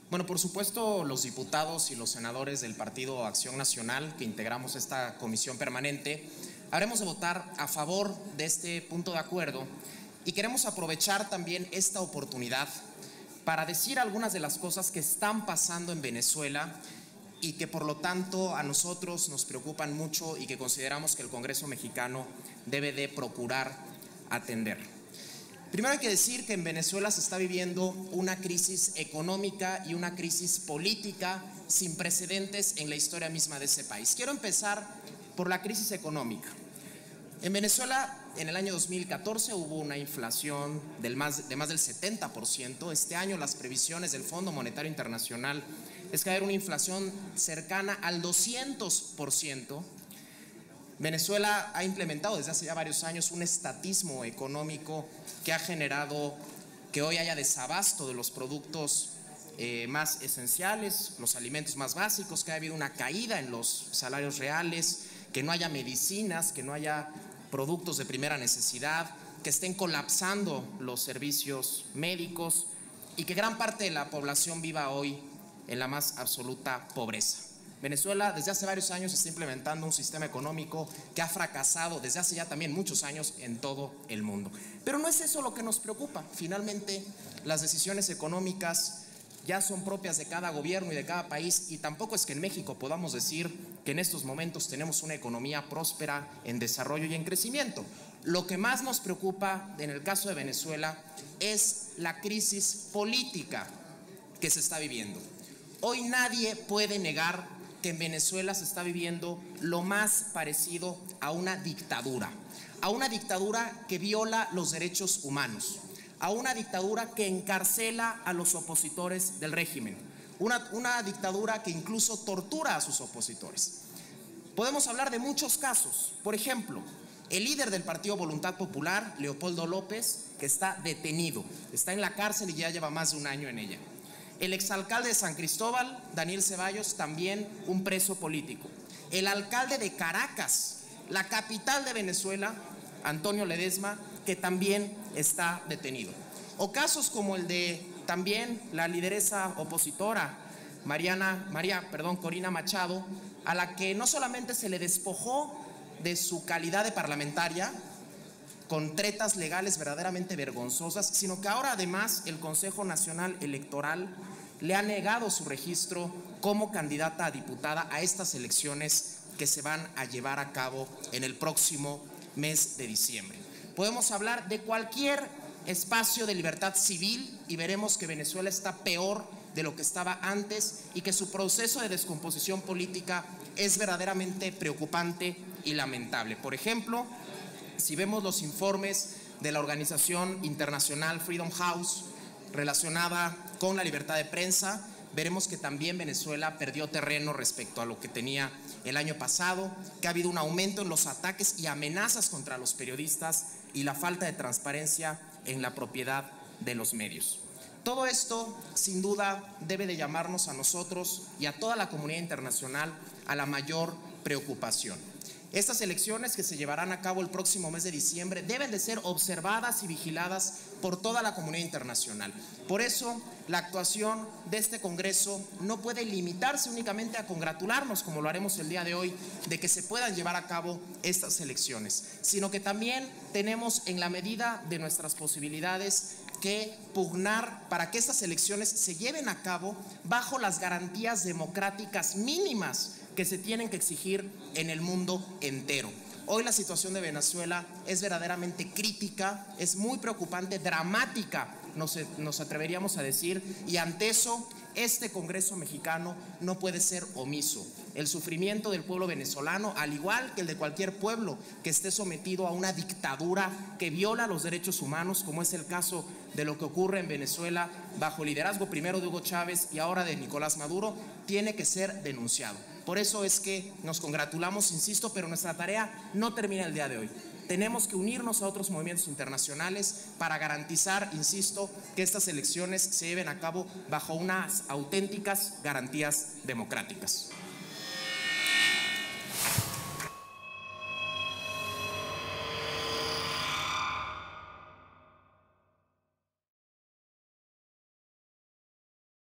Bueno, por supuesto, los diputados y los senadores del Partido Acción Nacional, que integramos esta comisión permanente, habremos de votar a favor de este punto de acuerdo y queremos aprovechar también esta oportunidad para decir algunas de las cosas que están pasando en Venezuela y que por lo tanto a nosotros nos preocupan mucho y que consideramos que el Congreso mexicano debe de procurar atender. Primero hay que decir que en Venezuela se está viviendo una crisis económica y una crisis política sin precedentes en la historia misma de ese país. Quiero empezar por la crisis económica. En Venezuela, en el año 2014 hubo una inflación de más del 70%. Este año las previsiones del Fondo Monetario Internacional es que va a haber una inflación cercana al 200%. Venezuela ha implementado desde hace ya varios años un estatismo económico que ha generado que hoy haya desabasto de los productos más esenciales, los alimentos más básicos, que ha habido una caída en los salarios reales, que no haya medicinas, que no haya productos de primera necesidad, que estén colapsando los servicios médicos y que gran parte de la población viva hoy en la más absoluta pobreza. Venezuela desde hace varios años está implementando un sistema económico que ha fracasado desde hace ya también muchos años en todo el mundo. Pero no es eso lo que nos preocupa. Finalmente, las decisiones económicas ya son propias de cada gobierno y de cada país, y tampoco es que en México podamos decir que en estos momentos tenemos una economía próspera, en desarrollo y en crecimiento. Lo que más nos preocupa en el caso de Venezuela es la crisis política que se está viviendo. Hoy nadie puede negar que en Venezuela se está viviendo lo más parecido a una dictadura que viola los derechos humanos, a una dictadura que encarcela a los opositores del régimen, una dictadura que incluso tortura a sus opositores. Podemos hablar de muchos casos. Por ejemplo, el líder del Partido Voluntad Popular, Leopoldo López, que está detenido, está en la cárcel y ya lleva más de un año en ella. El exalcalde de San Cristóbal, Daniel Ceballos, también un preso político. El alcalde de Caracas, la capital de Venezuela, Antonio Ledesma, que también está detenido. O casos como el de también la lideresa opositora, Corina Machado, a la que no solamente se le despojó de su calidad de parlamentaria, con tretas legales verdaderamente vergonzosas, sino que ahora además el Consejo Nacional Electoral le ha negado su registro como candidata a diputada a estas elecciones que se van a llevar a cabo en el próximo mes de diciembre. Podemos hablar de cualquier espacio de libertad civil y veremos que Venezuela está peor de lo que estaba antes y que su proceso de descomposición política es verdaderamente preocupante y lamentable. Por ejemplo, si vemos los informes de la organización internacional Freedom House relacionada con la libertad de prensa, veremos que también Venezuela perdió terreno respecto a lo que tenía el año pasado, que ha habido un aumento en los ataques y amenazas contra los periodistas y la falta de transparencia en la propiedad de los medios. Todo esto, sin duda, debe de llamarnos a nosotros y a toda la comunidad internacional a la mayor preocupación. Estas elecciones que se llevarán a cabo el próximo mes de diciembre deben de ser observadas y vigiladas por toda la comunidad internacional. Por eso, la actuación de este Congreso no puede limitarse únicamente a congratularnos, como lo haremos el día de hoy, de que se puedan llevar a cabo estas elecciones, sino que también tenemos, en la medida de nuestras posibilidades, que pugnar para que estas elecciones se lleven a cabo bajo las garantías democráticas mínimas que se tienen que exigir en el mundo entero. Hoy la situación de Venezuela es verdaderamente crítica, es muy preocupante, dramática, nos atreveríamos a decir, y ante eso este Congreso mexicano no puede ser omiso. El sufrimiento del pueblo venezolano, al igual que el de cualquier pueblo que esté sometido a una dictadura que viola los derechos humanos, como es el caso de lo que ocurre en Venezuela bajo el liderazgo primero de Hugo Chávez y ahora de Nicolás Maduro, tiene que ser denunciado. Por eso es que nos congratulamos, insisto, pero nuestra tarea no termina el día de hoy. Tenemos que unirnos a otros movimientos internacionales para garantizar, insisto, que estas elecciones se lleven a cabo bajo unas auténticas garantías democráticas.